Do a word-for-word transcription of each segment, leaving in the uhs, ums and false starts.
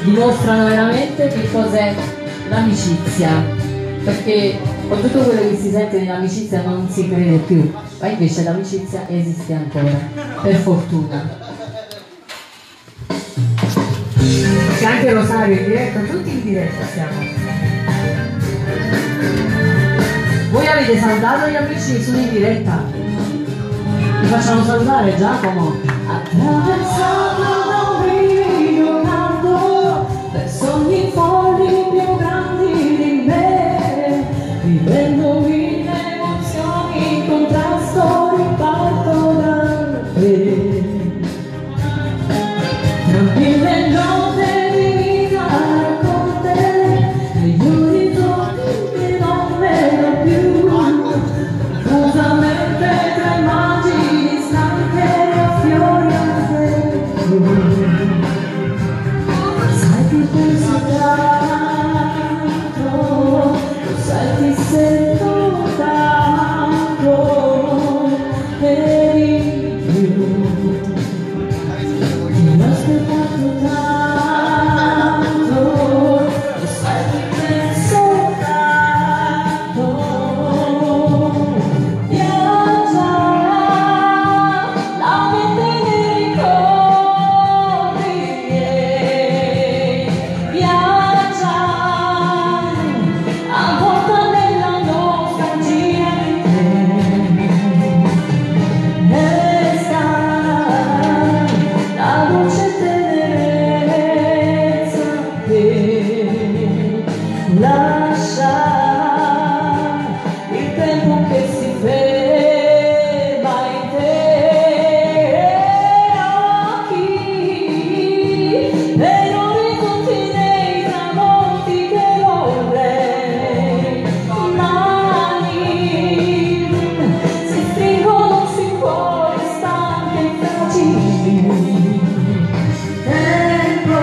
dimostrano veramente che cos'è l'amicizia, perché con tutto quello che si sente nell'amicizia non si crede più, ma invece l'amicizia esiste ancora, per fortuna. C'è anche Rosario in diretta, tutti in diretta siamo. Voi avete salutato gli amici che sono in diretta? Vi facciamo salutare Giacomo. Attraversato da un rio caldo, per sogni folli più grandi di me, vivendo mille emozioni in contrasto, riparto da te. Tra mille note di vita con te, negli orizzonti che non vedo più, confusamente tra immagini stanche affiori a te. Sai ti penso tanto, lo sai ti sento tanto, e io ti ho aspettato tanto, lo sai ti penso tanto. Viaggia la mente nei ricordi miei, viaggia avvolta nella nostalgia di te. Resta la dolce tenerezza che lascia il tempo che si ferma in te. Occhi nei orizzonti, nei tramonti che vorrei, mani si stringono sui cuori stanchi e fragili. Tempo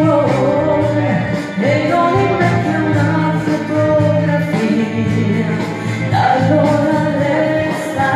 e non invecchia una fotografia, da allora resta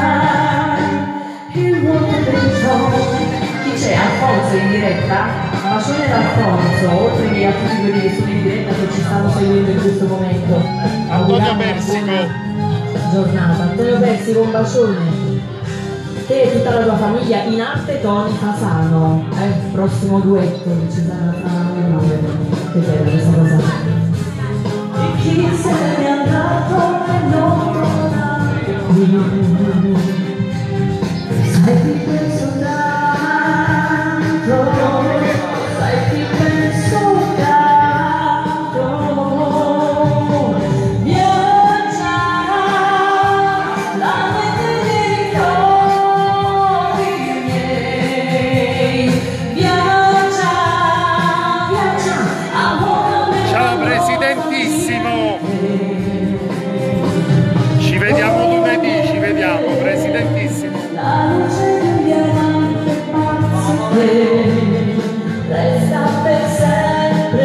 il vuoto dentro. Chi c'è? Alfonso in diretta? Un bacione ad Alfonso, oltre che a tutti quelli che sono in diretta che ci stanno seguendo in questo momento. Antonio Auguriamo una Persico. buona giornata. Antonio Persico, un bacione. Te e tutta la tua famiglia in arte Toni Fasano, eh, prossimo duetto che ci sarà tra noi nove. Che bella questa cosa. E chi se n'è andato e non torna più. Sai ti penso tanto, sai ti penso tanto. Viaggia la mente nei ricordi miei, viaggia, viaggia, amore. Ciao Presidentissimo! Ci vediamo lunedì, ci vediamo, Presidentissimo! La luce di un diamante pazzo che resta per sempre,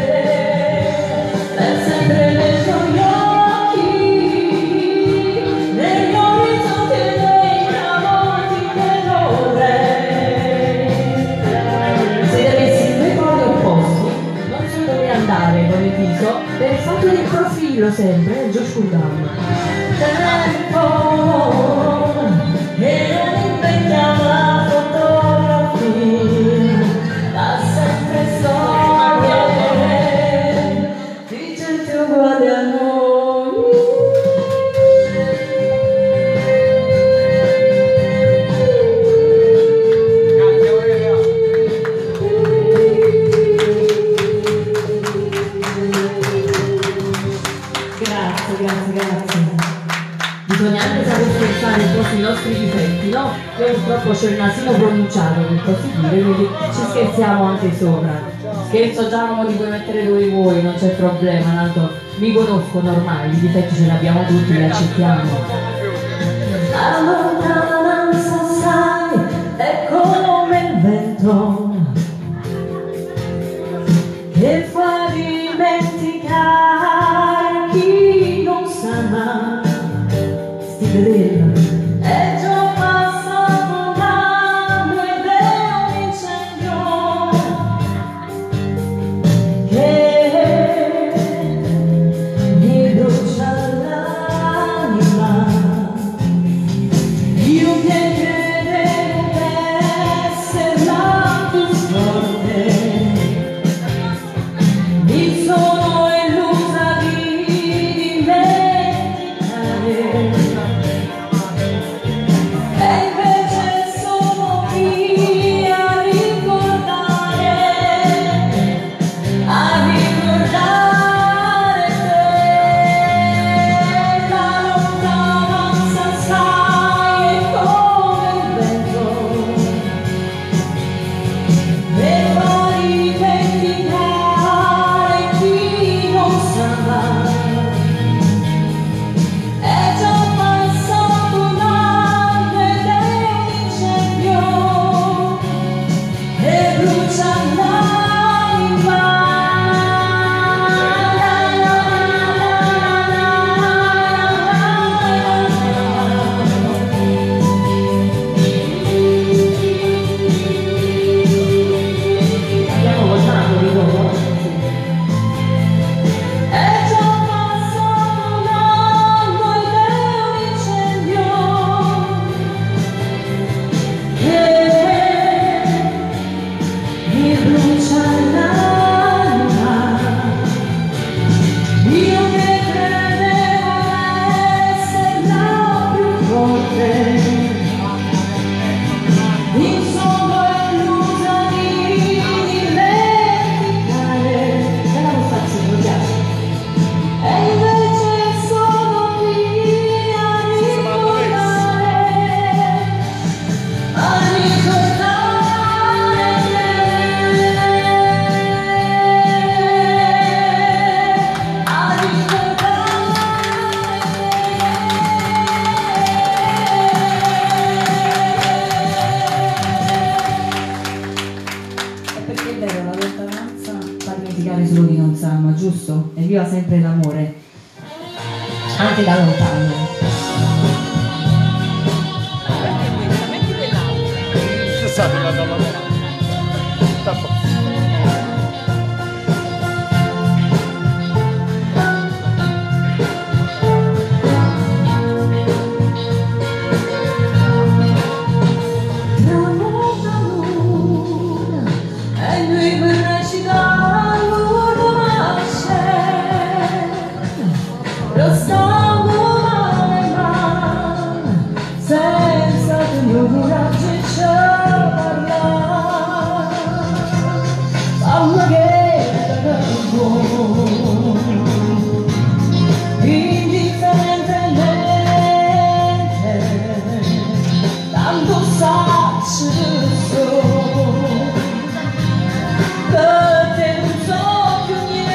per sempre nei tuoi occhi, negli orizzonti e nei tramonti che vorrei. Se avessi due poli opposti, non so dove andare con il viso, per il fatto del profilo sempre, eh, Josh Down. Tempo e non invecchia la fotografia, da sempre storie di gente uguale a noi. Grazie, grazie, grazie. Bisogna anche saper scherzare un po' sui nostri difetti, no? Io purtroppo c'è il nasino pronunciato, per così dire, quindi ci scherziamo anche sopra. Scherzo Giacomo, li puoi mettere dove vuoi, non c'è problema, tanto mi conoscono ormai, i difetti ce li abbiamo tutti, li accettiamo. La lontananza, sai, è come il vento che fa dimenticare chi non sa mai. Sti vedendo è già passato un anno ed è un incendio È vero, la lontananza fa dimenticare solo chi non sa, ma giusto? E viva sempre l'amore, anche da lontano. Metti dell'altra. Scusate, la do la mano. Lo stavo male male, senza il mio coraggio e ci parlare. Mamma che t'amo, indifferentemente, tanto sacci che so, per te non so più niente.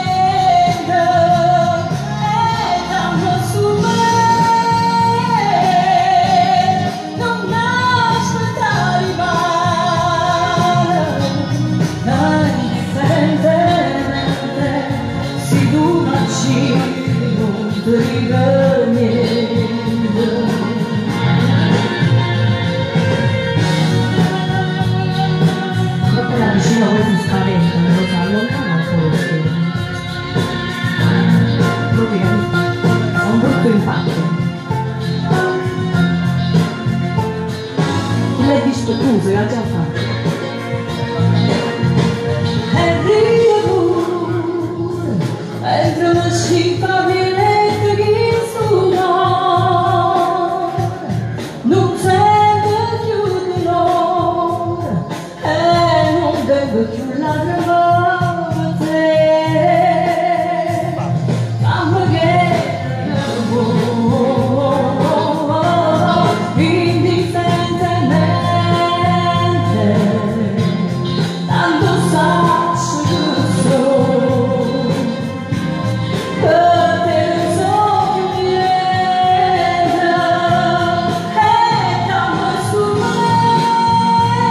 Dopo la vicina poi si spaventa, me lo fa allontana un po' lo schermo. Proprio ha un brutto impatto. L'hai visto tu, se l'ha già fatto. E rio pure, entro una scipa violetta che suona, non sento più dolore e non devo più lacrime te. Mamma che indifferentemente, tanto sacci che so, per te non so più niente, e dammi su me,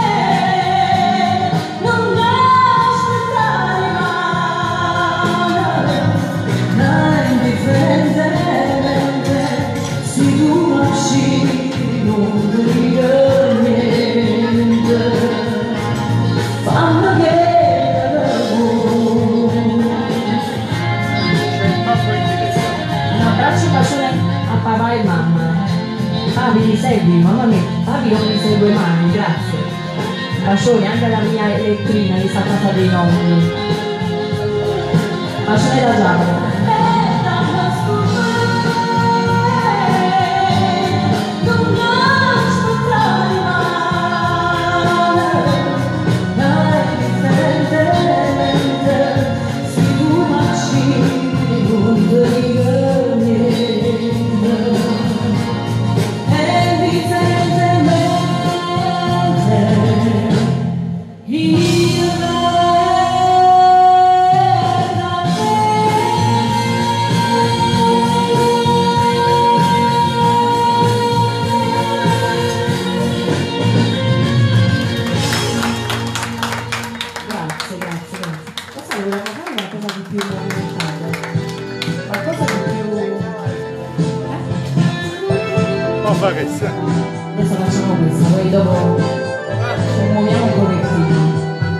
non aspettare mai, indifferentemente, se tu nasci non dire niente, fammi che un abbraccio e un bacione a papà e mamma. Papi mi segui, mamma mia, papi non mi segue mai, grazie. Bacione anche alla mia elettrina che sta a casa dei nonni. Bacione da Giacomo. Adesso facciamo questa, poi dopo ci muoviamo un pochettino.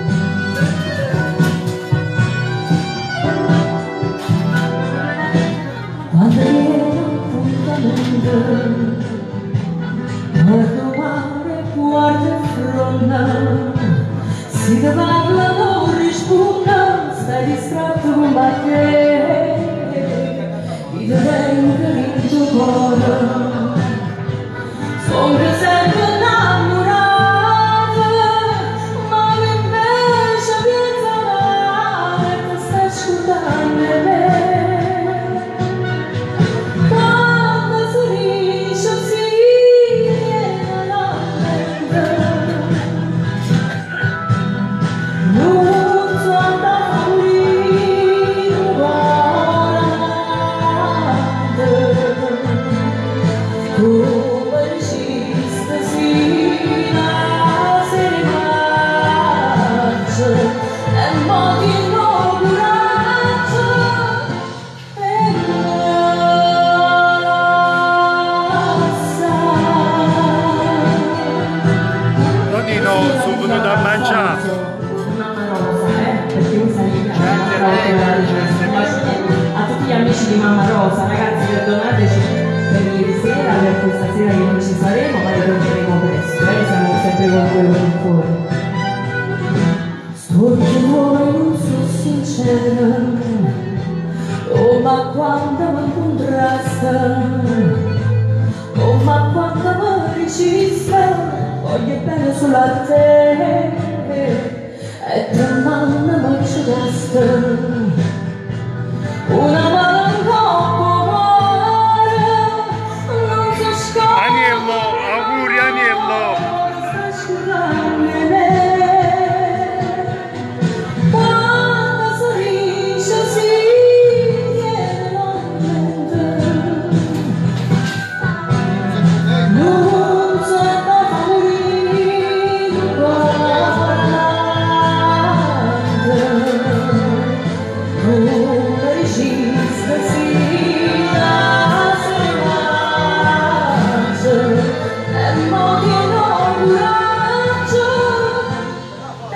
Quando viene appuntamento, guardo mare, guardo fronda, si ti parla non risponda, stai distratto ma che ti dentro il tuo cuore. Sono sempre innamorata. amici di Mamma Rosa, ragazzi perdonateci per ieri sera, per questa sera che non ci saremo, ma ritorneremo presto, eh? Siamo sempre con voi con il cuore. Storge vuoi non so sincera, oh ma quanto mi contrasta, oh ma quanto mi ricisca, voglio bene sulla te, e tra mano mi ci resta una malinconia, non so scorda. Aniello, auguri Aniello! Quando sorriso si tiene la non so da favorire come regista si lascia e modi non raggio e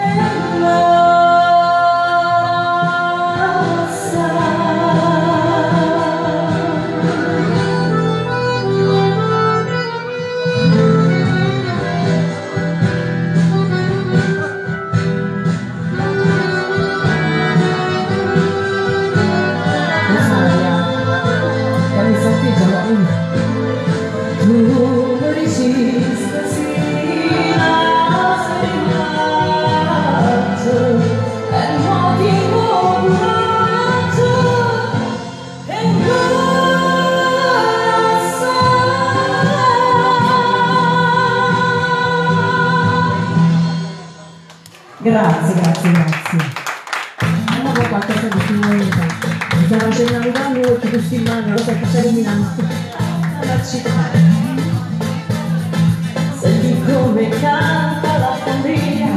tu non resista si lascia e modi non raggio e grazie, grazie, grazie. Andiamo con qualcosa di più lenta. Mi sta facendo arrivare molto questo in mano, lo so che stai illuminando. Senti come canta la fonderia,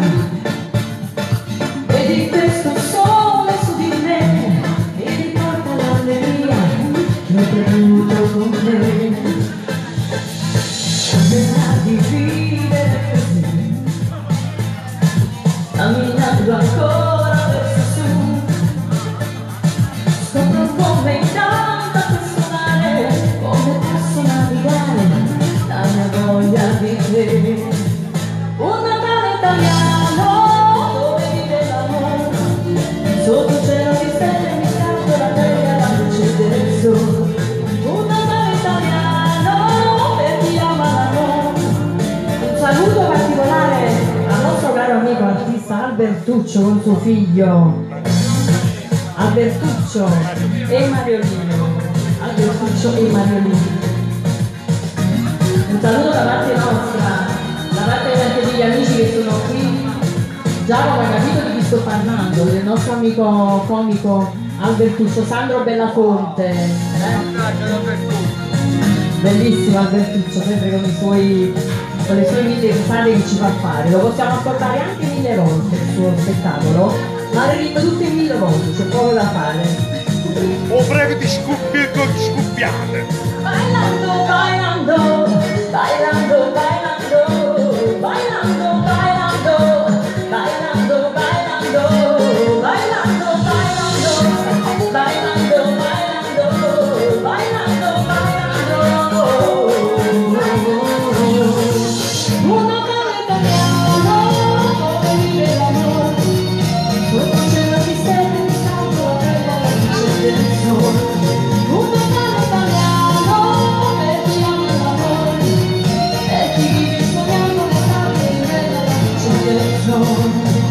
vedi questo sole su di me e riporta l'allegria che ho perduto con te. Sembra di vivere così, camminando ancora verso su, scopro come intanto questo mare, come posso navigare la mia voglia di te. Un Natale italiano dove vive l'amore, sotto cielo di stelle mi scatto la terra e la luce del sole. Un Natale italiano per chi ama l'amore. Un saluto particolare al nostro caro amico artista Albertuccio con suo figlio Albertuccio e Mariolino. Albertuccio e Mariolino. Un saluto da parte nostra, da parte anche degli amici che sono qui. Giacomo, hai capito di chi sto parlando? Del nostro amico comico Albertuccio, Sandro Bellafonte. Eh? Bellissimo Albertuccio, sempre con, i suoi, con le sue mille strade che ci fa fare. Lo possiamo ascoltare anche mille volte il suo spettacolo, ma le ritmo tutte mille volte, c'è poco da fare. O prego di scuppi con scuppiate! Bailando, bailando, bailando, bailando, bailando, bailando, bailando, bailando, bailando, bailando, bailando, bailando, bailando, un Natale italiano dove vive l'amore, sotto cielo di stelle mi scaldo la terra e la luce del sole. Un Natale italiano per chi ama l'amore e chi vive sognando l'estate in mezzo alla luce del sole.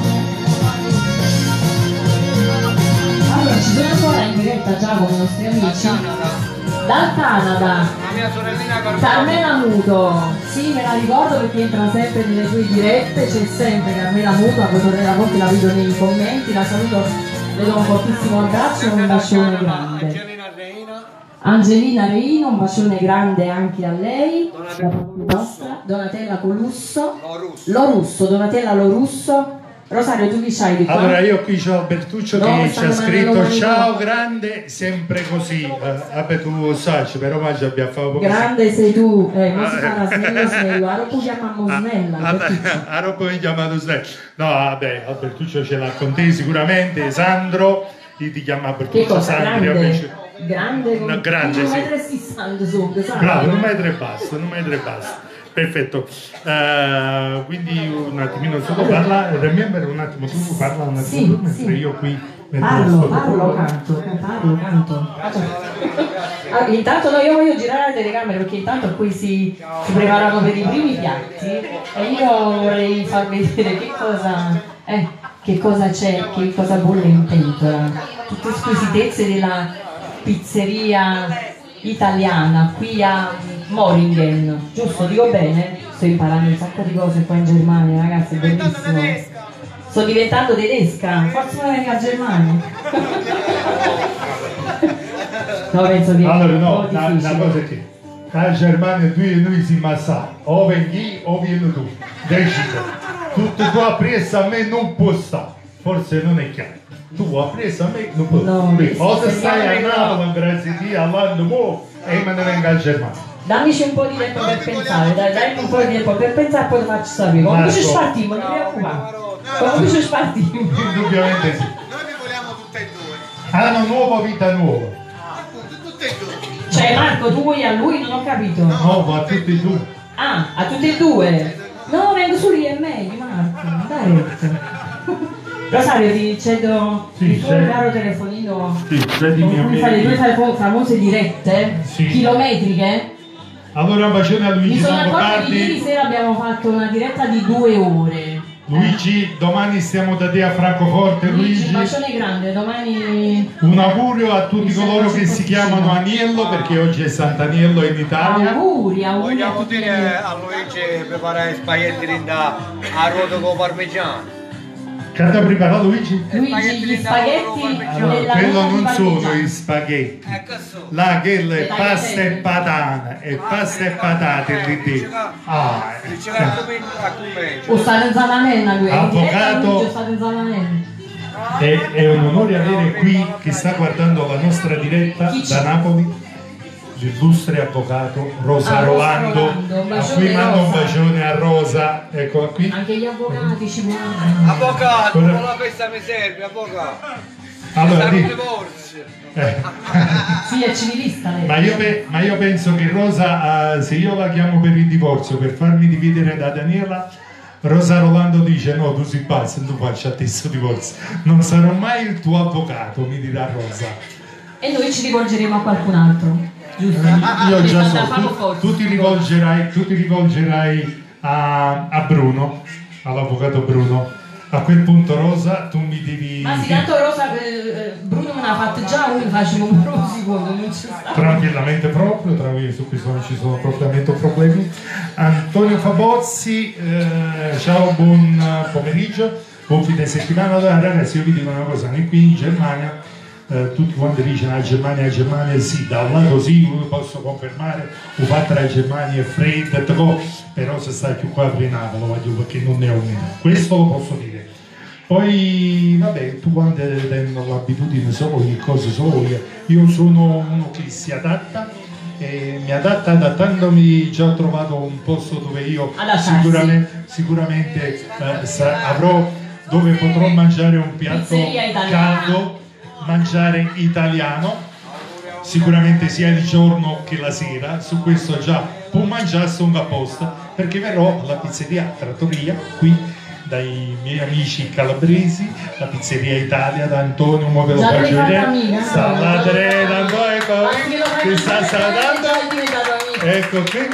Allora, ci sono ancora in diretta già con i nostri amici dal Canada, La mia sorellina Carmela. Carmela Muto. Sì, me la ricordo perché entra sempre nelle tue dirette, c'è sempre Carmela Muto, a Tornella Forte la vedo nei commenti, la saluto, le do un fortissimo abbraccio e un bacione grande. Angelina Reina. Angelina Reino, un bacione grande anche a lei, Donatella da parte nostra. Donatella Colusso, Lorusso. Lorusso, Donatella Lorusso. Rosario, tu chi c'hai di qua? Allora io qui c'ho Albertuccio No, che ci stanno ha scritto mandando ciao mani- grande, sempre così. Eh, vabbè tu sai, però ma ci abbiamo fatto poco. Grande sei tu, eh, non si parla snello snello, a dopo chiamiamo snella. Albertuccio. A roba mi chiamato Snell. No, vabbè, Albertuccio ce l'ha con te sicuramente. Sandro, io ti chiamo Che Albertuccio cosa, Sandro. grande? Invece... grande, No, grande, un sì. metro e sessanta sopra, sai? Bravo, un metro e basta, un metro e basta. Perfetto. Uh, quindi un attimino solo parla, remember un attimo, tu parla un attimo Sì, tu, mentre sì. io qui metto Parlo, sto parlo, colore. canto, parlo, canto. Ah, intanto no, io voglio girare la telecamera perché intanto qui si, si preparano per i primi piatti e io vorrei far vedere che cosa, eh, che cosa c'è, che cosa bolle in pentola. Tutte squisitezze della pizzeria italiana qui a Moringen, giusto? Dico bene? Sto imparando un sacco di cose qua in Germania, ragazzi, è bellissimo. Sto diventando tedesca, forse non vengo a Germania. No, penso che Allora è un no, po' la, la difficile. cosa è che a Germania tu e noi siamo assai, o vengi o vieni tu, decide. Tutto tu appresso a me non può stare, forse non è chiaro. Tu appresso a me non può No, stare. O se sì, stai a no. Napoli, grazie a Dio, all'anno mo, e me ne vengo a Germania. Dammici un po' di tempo per pensare, dai, dai un po' di tempo per pensare e poi lo faccio sapere. Comunque ci Marco. spartiamo, non ti preoccupare. Comunque ci spartiamo. Indubbiamente sì. Noi vi vogliamo tutte e due. Hanno nuova vita nuova. Appunto, tutte e due. Cioè Marco, tu vuoi a lui? Non ho capito. Nuova a tutti e due. Ah, a tutti e due? No, vengo su lì, è meglio Marco, dai retto. Rosario, ti cedo Sì, il tuo certo. caro telefonino Sì, credimi a con cui fare le me. tue fa- famose dirette, Sì. chilometriche. Allora un bacione a Mi Luigi sono accorta che ieri Longobardi. sera abbiamo fatto una diretta di due ore. Luigi, domani stiamo da te a Francoforte, Luigi, un Luigi. bacione grande, domani Un augurio a tutti Mi coloro sembra che si simpaticino. chiamano Aniello, perché oggi è Sant'Aniello in Italia. auguri, auguri a Vogliamo tutti. dire a Luigi preparare spaghetti rinda a ruoto con parmigiano. Che ti ha preparato Luigi? Luigi, gli spaghetti Allora, nella quello nota di non sono parmigiano. i spaghetti. Ecco su. Là, quello è Le pasta e tagliatelle. patata, e pasta e patate lì dentro. Ah, Ci eh. va a come a come. O state in Zalanella lui, in diretta Avvocato. Luigi, o state in Zalanella. È, è un onore avere qui chi sta guardando la nostra diretta Chi c'è? da Napoli l'illustre avvocato Rosa Ah, Rosa Rolando, Rolando, un a bacione, cui mando un Rosa. bacione a Rosa, eccola qui. Anche gli avvocati ci vogliono. Avvocato, Ora- non la festa mi serve, avvocato. Allora, Sarà un di- divorzio. eh. Sì, è civilista lei. ma, io pe- ma io penso che Rosa, eh, se io la chiamo per il divorzio, per farmi dividere da Daniela, Rosa Rolando dice no, tu sei pazzo, tu faccia a te sto divorzio, non sarò mai il tuo avvocato, mi dirà Rosa. E noi ci rivolgeremo a qualcun altro. Giusto? Io È già stata so, Fabio tu, Forza. tu ti rivolgerai, tu ti rivolgerai a, a Bruno, all'avvocato Bruno. A quel punto Rosa, tu mi devi... Ma sì, tanto Rosa, eh, Bruno me ne ha fatto già uno, facciamo un pro secondo, non ci sta. Tranquillamente proprio, tranquilli, su questo non ci sono propriamente problemi. Antonio Fabozzi, eh, ciao, buon eh, pomeriggio, buon fine settimana. Allora ragazzi, io vi dico una cosa, noi qui in Germania, eh, tutti quanti dicono la Germania, la Germania, sì, da un lato sì, io posso confermare, ho fatto la Germania è fredda, tocco, però se stai più qua a Napoli, voglio, perché non ne ho umida, questo lo posso dire. Poi, vabbè, tu quando hai l'abitudine solo che cose solo io, io sono uno che si adatta e mi adatta adattandomi, già ho trovato un posto dove io Adattarsi. sicuramente, sicuramente eh, sa- avrò, dove potrò mangiare un piatto Pizzeria italiana. caldo, mangiare italiano, sicuramente sia il giorno che la sera, su questo già può mangiarsi un apposta, perché verrò alla pizzeria Trattoria qui dai miei amici calabresi, la pizzeria Italia da Antonio, mo ve lo Già faccio l'hai fatta vedere. amica? Salate, Antonio, ecco, Ma che lo fai ti sta vedere, salutando. già diventato amico. Ecco qui.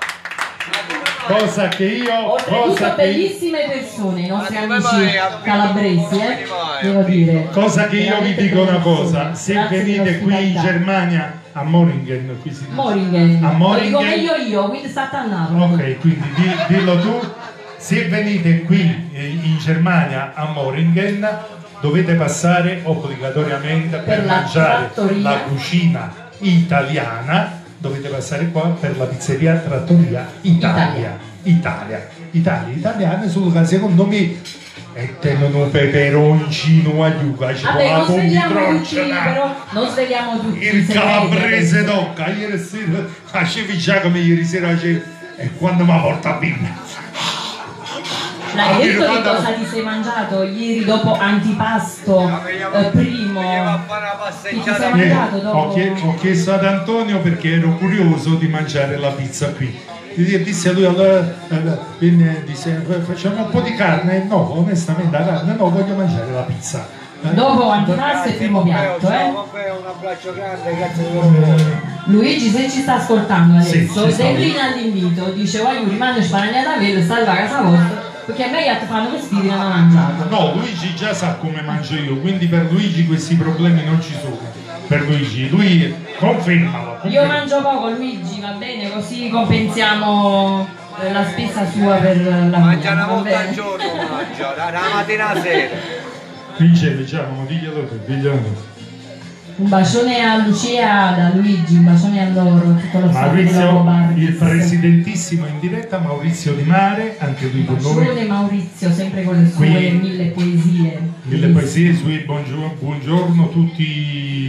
Cosa che io, Oltretutto cosa che, bellissime persone, i nostri Ma come amici mai a- calabresi, come eh? mai? Devo dire. cosa che io vi Veramente dico una belle cosa, persone. se Grazie venite qui in dell'ospitalità. Germania, a Moringen, qui si dice. Moringen. A Lo dico Moringen. meglio io, quindi state a Napoli. Ok, quindi di- dillo tu, se venite qui eh, in Germania a Moringen dovete passare obbligatoriamente per, Per la mangiare trattoria. la cucina italiana, dovete passare qua per la pizzeria Trattoria Italia. Italia, Italia, italiana, solo che secondo me e tengono un peperoncino a yuca, Vabbè, non svegliamo tutti, cipolla però non svegliamo tutti. il segreti, calabrese adesso. tocca, ieri sera facevi già come ieri sera facevi, e quando mi porta a bimba L'hai detto che cosa ti sei mangiato ieri dopo antipasto eh, primo? Che ti sei mangiato dopo? Ho, chie- ho chiesto ad Antonio perché ero curioso di mangiare la pizza qui. Gli disse a lui, allora eh, viene, disse, facciamo un po' di carne? No, onestamente la carne no, voglio mangiare la pizza. Eh? Dopo antipasto e primo piatto, eh? Un abbraccio grande, grazie di loro. Luigi, se ci sta ascoltando Sì, adesso, ci sta. declina l'invito, dice voglio rimanere sparagnata a velo, state a casa vostra, perché a me gli altri fanno vestiti non hanno mangiato. No, Luigi già sa come mangio io, quindi per Luigi questi problemi non ci sono. Per Luigi, lui confermalo. Io confermalo. mangio poco, Luigi, va bene, così compensiamo eh, la spesa sua per la Mangia una va volta bene? al giorno, mangia, da da mattina alla sera. Vince, diciamo, diglielo tu, diglielo tu. Un bacione a Lucia da Luigi, un bacione a loro, tutto lo staff di Lobo Maurizio, Bar. il presidentissimo in diretta, Maurizio Di Mare, anche lui con Bacione noi. Maurizio, sempre con le sue Qui- mille poesie. Mille poesie sui buongiorno, buongiorno tutti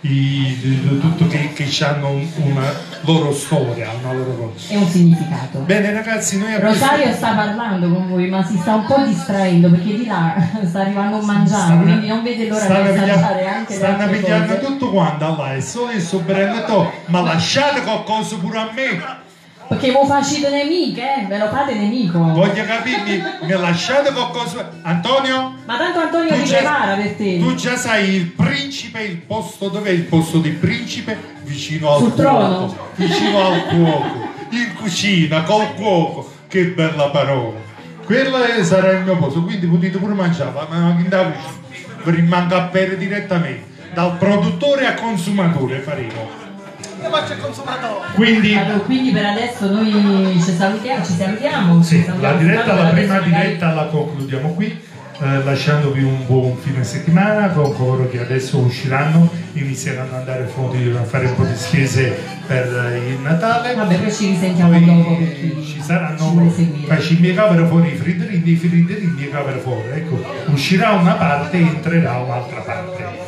i, tutto che, che hanno un- una loro storia, una loro cosa. E un significato. Bene ragazzi, noi abbiamo Rosario sta parlando con voi, ma si sta un po' distraendo perché di là sta arrivando un mangiare, quindi non vede l'ora di stanno assaggiare pigliando, anche le stanno altre pigliando cose. tutto quanto là, e solo io sto prendendo, ma lasciate qualcosa pure a me. Perché voi facete nemiche, eh? Ve lo fate nemico. Voglio capirmi, mi lasciate qualcosa. Antonio? Ma tanto Antonio Tu ti già- prepara per te. Tu già sai il principe, il posto dov'è il posto del principe? Vicino al Sul cuoco. trono. Vicino al cuoco. In cucina, col cuoco. Che bella parola. Quello è- sarà il mio posto, quindi potete pure mangiare, ma non in da cucina. Vi rimanga a bere direttamente. Dal produttore a consumatore faremo. Io faccio il consumatore. Quindi Allora, quindi per adesso noi ci salutiamo, ci salutiamo. sì, ci la salutiamo diretta, soltanto, la adesso prima magari- diretta la concludiamo qui, eh, lasciandovi un buon fine settimana con coloro che adesso usciranno, inizieranno ad andare fuori a fare un po' di spese per eh, il Natale. Vabbè, poi ci risentiamo Poi dopo per chi ci ci saranno, vuole seguire. poi ci miegavano fuori i friderini, i friderini miegavano fuori, ecco, uscirà una parte e entrerà un'altra parte.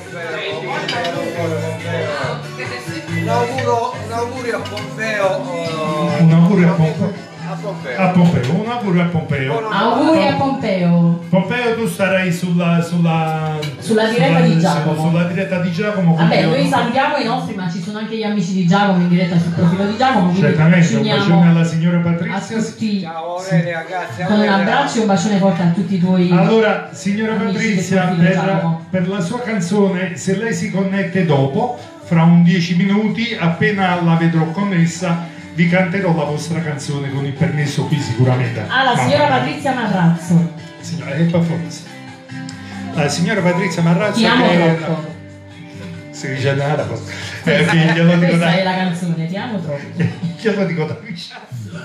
Un auguro, un augurio a Pompeo. eh, Un augurio a Pompeo. A Pompeo. A Pompeo, un augurio a Pompeo. Auguri a Pompeo. Pompeo, tu starai sulla, sulla, Sulla diretta di Giacomo. Sulla diretta di Giacomo. Vabbè, quindi- noi salutiamo i nostri, ma ci sono anche gli amici di Giacomo in diretta sul profilo di Giacomo, quindi Certamente, ci un bacione uniamo alla signora a Patrizia. tutti Ciao Aurelia, grazie. con un Aurelia. abbraccio e un bacione forte a tutti i tuoi. Allora, signora Amici Patrizia, del profilo per, Giacomo. per la sua canzone, se lei si connette dopo, fra un dieci minuti, appena la vedrò connessa, vi canterò la vostra canzone con il permesso qui sicuramente. Ah, la Ma- signora Patrizia Marrazzo. Signora, è per forza. La signora Patrizia Marrazzo Ti amo che troppo. si dice nada, eh, che glielo dico Questa da è la canzone, ti amo troppo. glielo dico da vicino.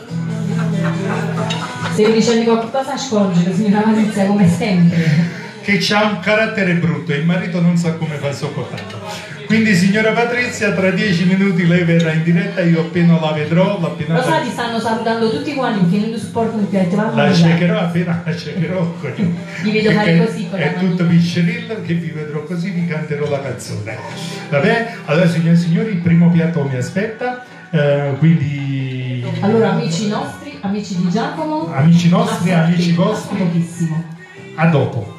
Se mi dicevi qualcosa scorgere, signora Patrizia, come sempre. Che ha un carattere brutto e il marito non sa come fa a sopportarlo. Quindi signora Patrizia, tra dieci minuti lei verrà in diretta, io appena la vedrò, appena Lo sai, la, ti stanno salutando tutti quanti perché non ti supportano più, ti vanno a la mangiare. cercherò, appena la cercherò. Li vedo fare perché così con la è mano. tutto piscerilla che vi vedrò così, vi canterò la canzone. Va bene? Allora signore e signori, il primo piatto mi aspetta, eh, quindi Allora, amici nostri, amici di Giacomo, amici nostri, a amici tra vostri, pochissimo. a dopo.